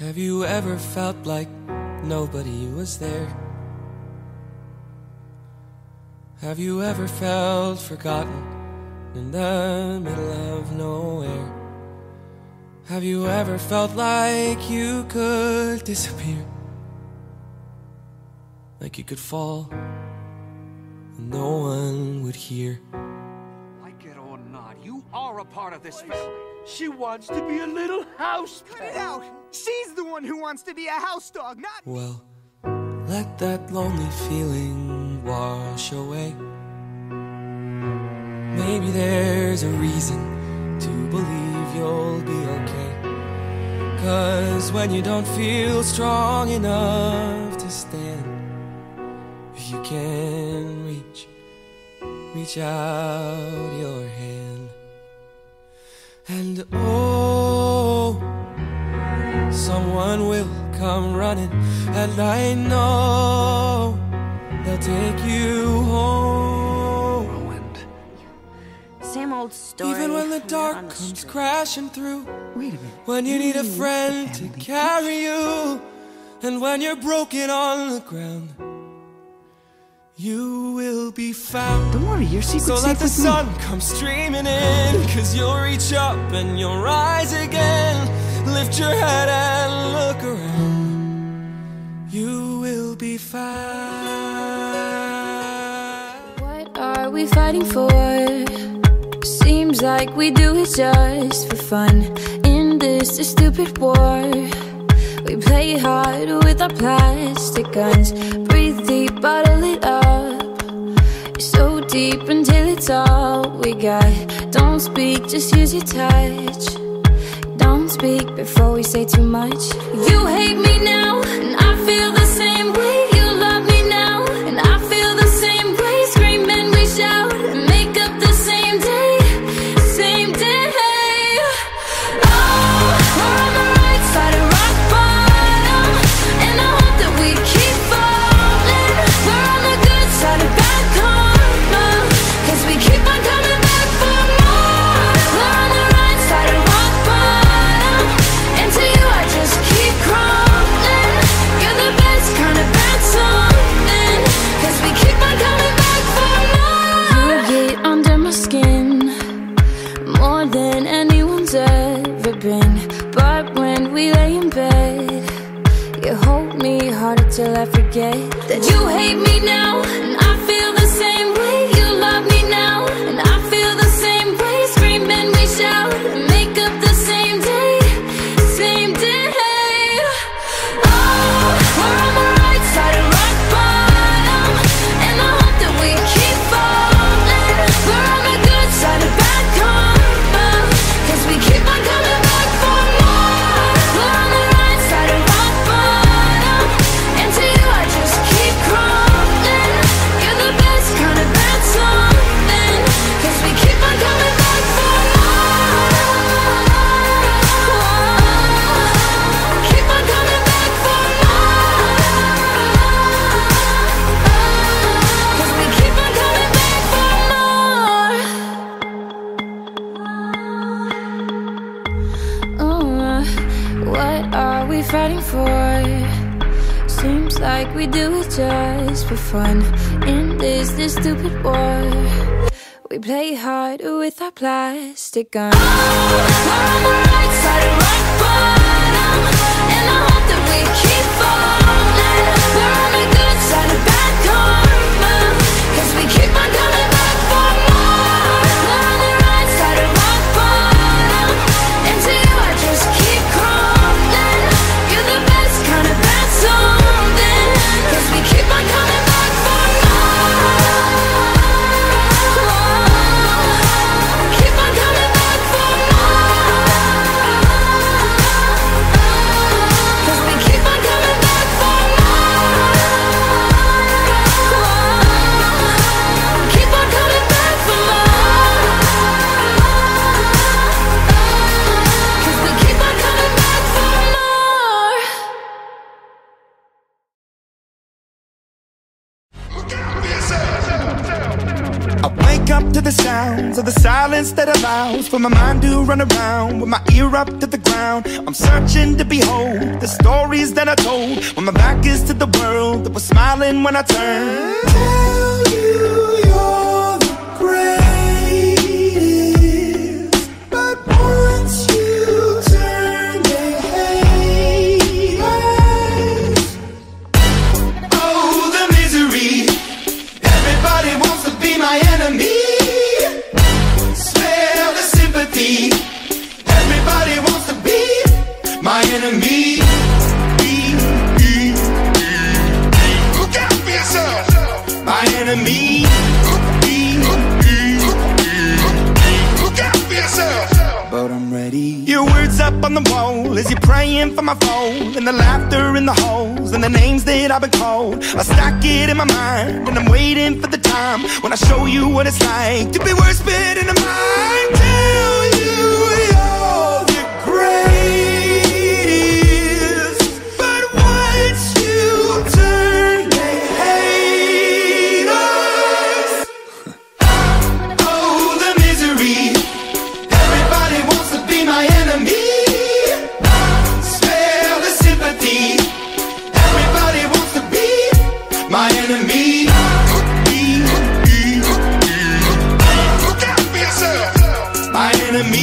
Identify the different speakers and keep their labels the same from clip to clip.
Speaker 1: Have you ever felt like nobody was there? Have you ever felt forgotten in the middle of nowhere? Have you ever felt like you could disappear? Like you could fall and no one would hear?
Speaker 2: Like it or not, you are a part of this family. She wants to be a little house pet.
Speaker 3: Cut it out! She's the one who wants to be a house dog, not me!
Speaker 1: Well, let that lonely feeling wash away. Maybe there's a reason to believe you'll be okay. 'Cause when you don't feel strong enough to stand, if you can reach out your hand. And oh, someone will come running, and I know they'll take you home.
Speaker 2: Ruined.
Speaker 4: Same old story.
Speaker 1: Even when the dark
Speaker 4: on the
Speaker 1: comes
Speaker 4: street.
Speaker 1: crashing through.
Speaker 3: Wait a minute.
Speaker 1: When you need a friend to carry you, and when you're broken on the ground, you will be found.
Speaker 3: Don't worry, your secret's
Speaker 1: So
Speaker 3: safe
Speaker 1: let the
Speaker 3: with me.
Speaker 1: sun come streaming in, 'cause you'll reach up and you'll rise again. Lift your head and look around. You will be found.
Speaker 5: What are we fighting for? Seems like we do it just for fun. In this stupid war, we play hard with our plastic guns. Breathe deep, bottle it up. So deep until it's all we got. Don't speak, just use your touch. Don't speak before we say too much. You hate me now, and I feel the same way. You love me now, and I feel the same way. Scream and we shout and make up the same day. Same day. Oh, we're on the right side of rock bottom, and I hope that we keep falling. We're on the good side of bad karma, 'cause we keep on coming back for more. We're on the right side of rock bottom, and to you I just keep crawling. You're the best kind of bad something, 'cause we keep on coming back for more. You get under my skin more than anyone's ever been. But when we lay in bed, you hold me harder till I forget that you hate me now, and I feel the same way. You love me now, and I feel the same way. Scream and we shout and make up the same day. Same day. Oh, we're on the right side of rock bottom, and I hope that we keep falling. We're on the good side of bad karma, 'cause we keep on coming back for more. We're on the right side of rock bottom, and to you I just keep crawling. You're the best kind of bad something, 'cause we keep on coming back for more. Keep on coming back for more, 'cause we keep on coming back for more. What are we fighting for? Seems like we do it just for fun. In this stupid war, we play hard with our plastic guns. Oh, we're on the right side of rock bottom, and I hope that we keep falling. We're on the good side of bad karma, 'cause we keep on coming back for more. We're on the right side of rock bottom, and to you I just keep crawling. You're the best kind of bad something, 'cause we keep on coming back for more. Keep on coming back for more.
Speaker 3: I wake up to the sounds of the silence that allows for my mind to run around with my ear up to the ground. I'm searching to behold the stories that I told when my back is to the world that was smiling when I turned. Tell you you're the greatest, but once you turn they hate us. Oh, the misery. Everybody wants to be my enemy. Smell the sympathy. Everybody wants to be my enemy. Look out for yourself. My enemy. Look out for yourself. But I'm ready. Your words up on the wall as you're praying for my phone, and the laughter in the halls and the names that I've been called. I stack it in my mind and I'm waiting for the time when I show you what it's like to be worse fit in the mind. Tell you you're the greatest, but once you turn they hate us. Oh, the misery. Everybody wants to be my enemy. Spare the sympathy. Everybody wants to be my enemy. Look out for yourself. My enemy.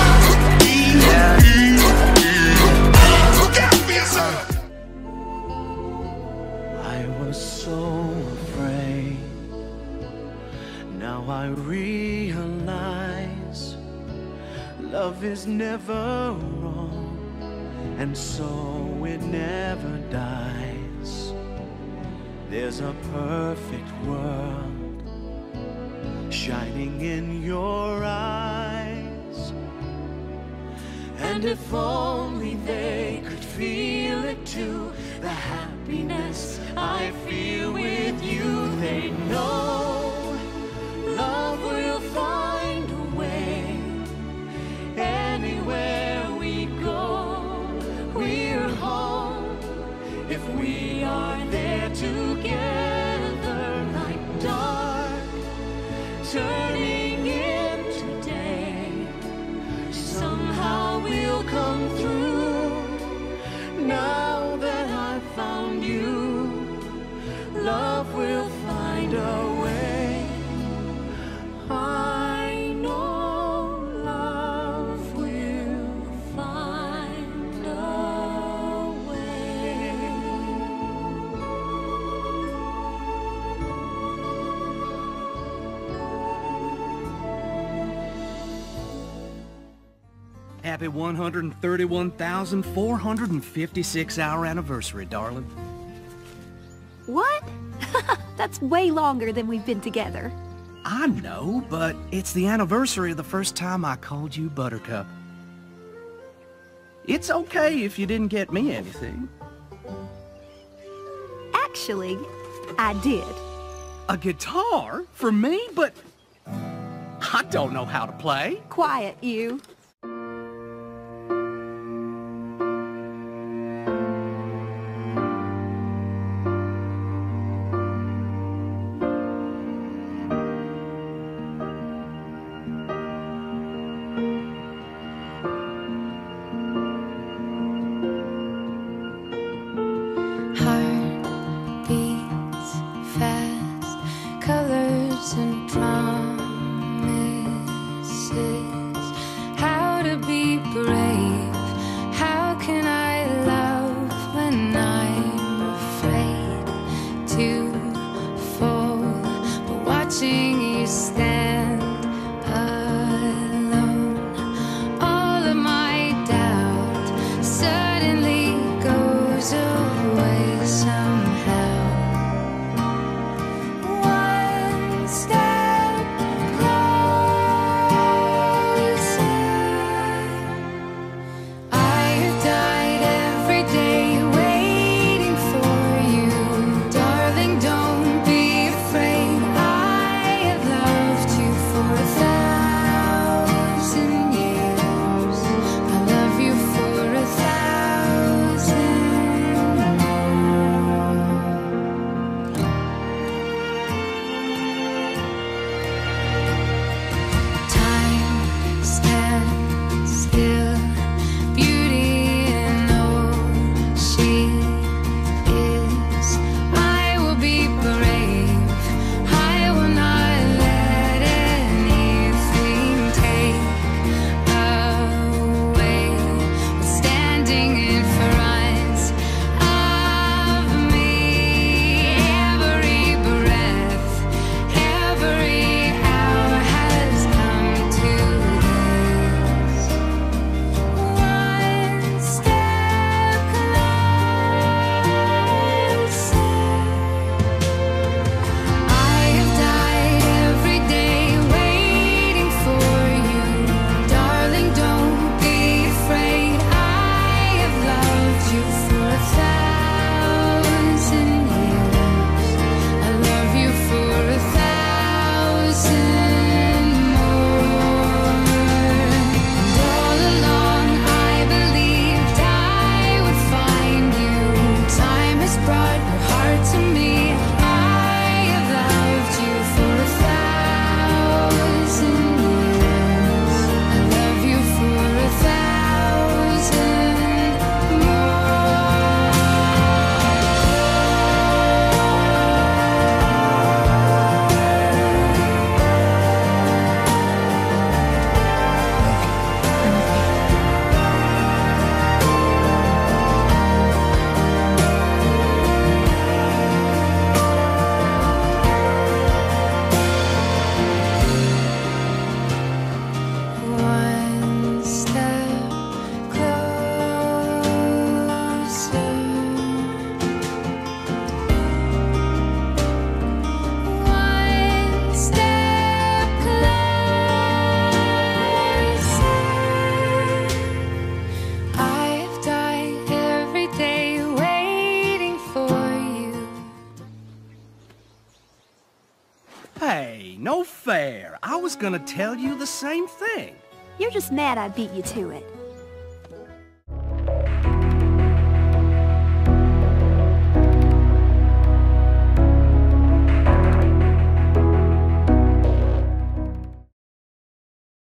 Speaker 3: Look out for yourself.
Speaker 2: I was so afraid. Now I realize love is never wrong, and so it never dies. There's a perfect world shining in your eyes, and if only they could feel it too, the happiness I feel with you. They know love will find a way. Anywhere we go, we're home if we are there together. Like dark turning into day, somehow we'll come through. Now that I've found you, love will find a way. I know love will find a way.
Speaker 6: Happy 131,456 hour anniversary, darling.
Speaker 7: What? That's way longer than we've been together.
Speaker 6: I know, but it's the anniversary of the first time I called you Buttercup. It's okay if you didn't get me anything.
Speaker 7: Actually, I did.
Speaker 6: A guitar? For me? But I don't know how to play.
Speaker 7: Quiet, you.
Speaker 5: Darling,
Speaker 6: Hey, no fair. I was gonna tell you the same thing.
Speaker 7: You're just mad I beat you to it.